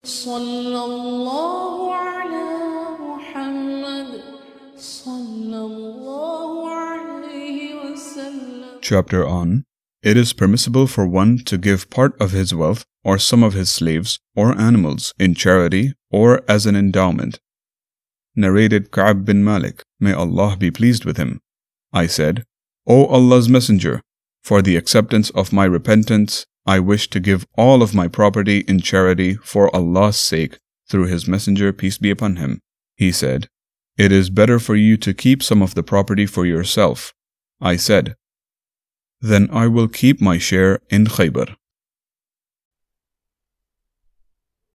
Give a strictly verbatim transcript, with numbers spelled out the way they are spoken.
Sallallahu ala Muhammad Sallallahu alayhi wasallam. Chapter on It is permissible for one to give part of his wealth or some of his slaves or animals in charity or as an endowment. Narrated Ka'ab bin Malik, may Allah be pleased with him. I said, O Allah's Messenger, for the acceptance of my repentance, I wish to give all of my property in charity for Allah's sake through His Messenger, peace be upon him. He said, It is better for you to keep some of the property for yourself. I said, Then I will keep my share in Khaybar.